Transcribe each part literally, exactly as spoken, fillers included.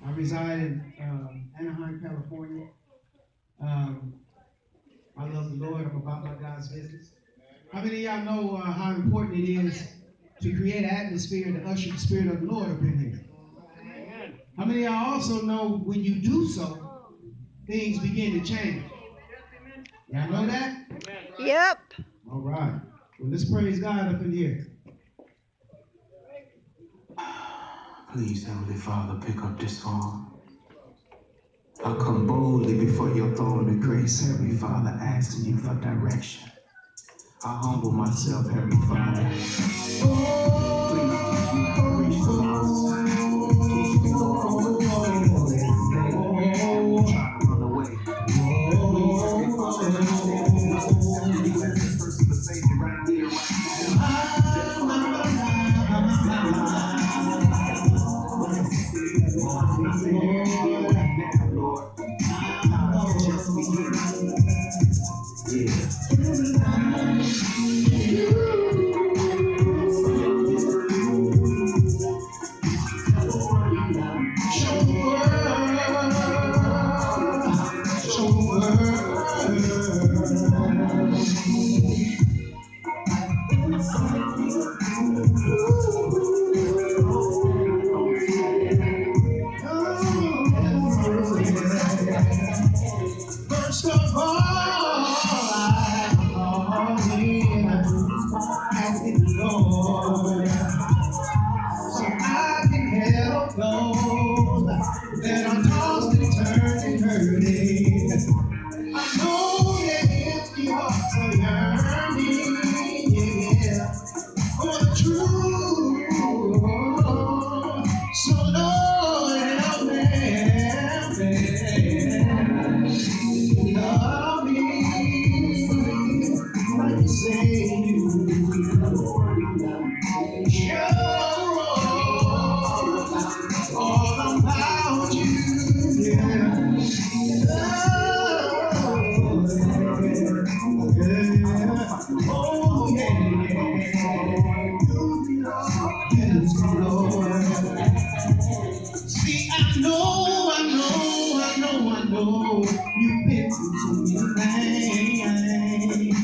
I reside in um, Anaheim, California. Um, I love the Lord. I'm about my God's business. How many of y'all know uh, how important it is to create an atmosphere to usher the Spirit of the Lord up in here? How many of y'all also know when you do so, things begin to change? Y'all know that? Yep. All right. Well, let's praise God up in here. Please, Heavenly Father, pick up this song. I come boldly before your throne of grace, Heavenly Father, asking you for direction. I humble myself, Heavenly Father. Please teach me how to reach the lost. Teach me, Lord, on what to say and try to run away. Please, Heavenly Father, understand me. Accept you as the personal Savior right here, right now. Lord. Just begin. Yeah. First of all, I'm calling, asking the Lord, so I can help those that are tossed and turned and hurting. I know that empty hearts are yearning, yeah, for the truth. So Lord, help me, help me, love me, like you say you do. Show all about you, yeah. Oh, yeah. Oh, yeah. Yes, Lord. See, I know, I know, I know, I know you've been through some things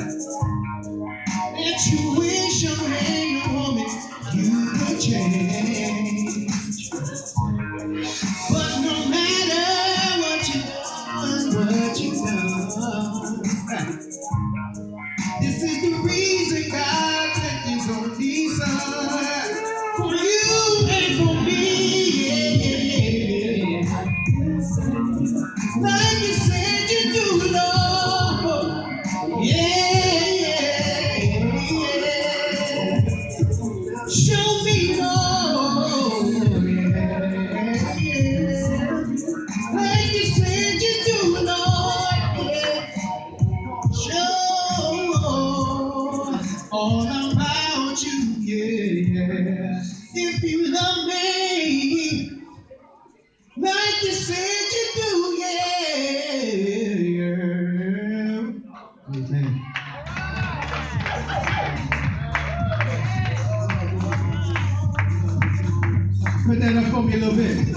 that you wish your man or woman you could change. But no matter what you've done, what you've done, this is the reason God sent His only Son for you and for me. Yeah, yeah, yeah. Like you said you do, Lord. Yeah, yeah, yeah. Show me, Lord. Yeah, yeah. Like you said you do, Lord. Yeah. Show all about you, yeah. If you love me, like you said you do, yeah. Amen. Put that up for me a little bit.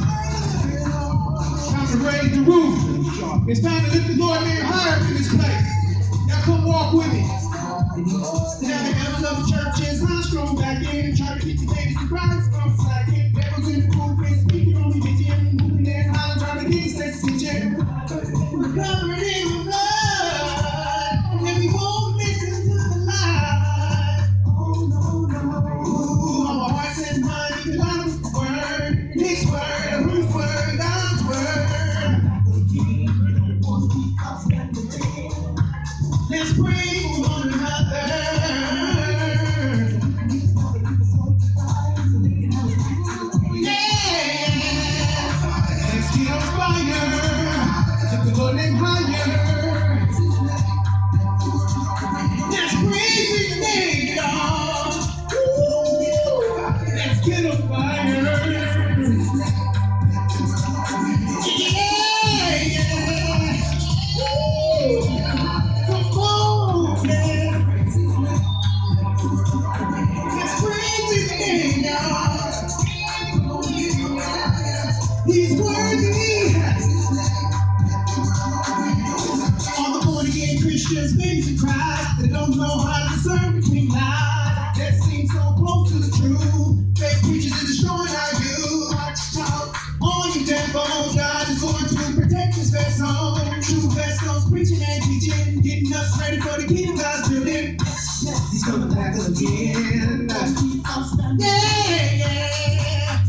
Time to raise the roof. It's time to lift the Lord name higher in this place. Now come walk with me. Now the devil of the church is high, strong back in, trying to get the babies to rise from slacking. Devils in the pulpit speaking on me, bitching, moving their high, trying to get sex attention. We're covered in the blood, and we won't listen to the lies. Oh no, no. Ooh, our hearts and minds belong to His word, His word, whose word, God's word. Let's pray for one another. He's worthy. All the born again Christians, babies and cries, they don't know how to discern between lies that seem so close to the truth. Fake preachers is destroying our youth. Watch out, all you devils, God is going to protect his vessel. True vessels, preaching and teaching, getting us ready for the kingdom God's building. He's coming back again. Yeah, yeah.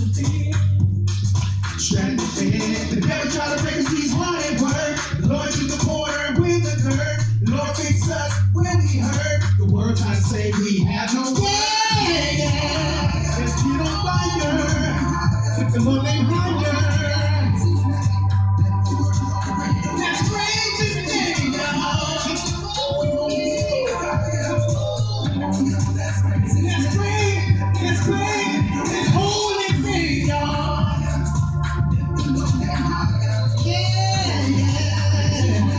Stranded in. The devil try to break us, he's hard at work. The Lord took the border with the dirt. The Lord fixed us when we hurt. The world tries to say we have no way. Yeah. Let's get on fire. With the Lord name higher. Let's praise his name, y'all. Let's pray, let's pray his holy name, y'all. Yeah, yeah.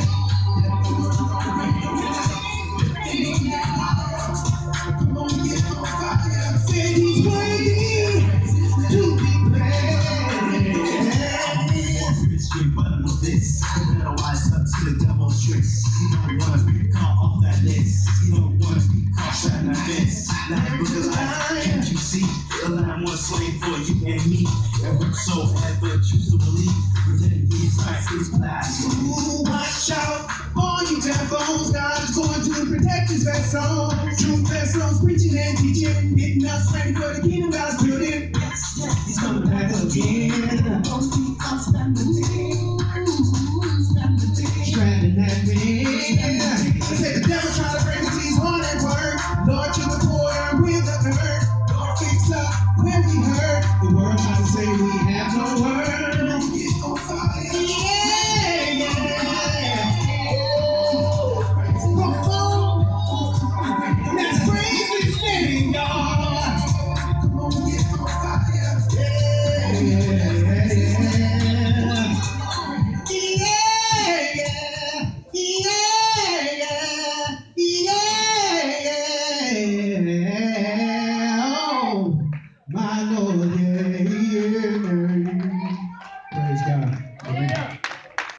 Come on, get on fire. Say he's worthy to be praised. But I know this, you better wise up to the devil's tricks. You don't want to be caught off that list. You don't want to be caught shouting at this. Life with the life, can't you see? The lamb was slain for you and me. And whosoever choose to believe, then he's Christ is black. Ooh, watch out, all you devils. God is going to protect his vessel. True vessels, preaching and teaching, getting us ready for the kingdom God's building. He's coming back again.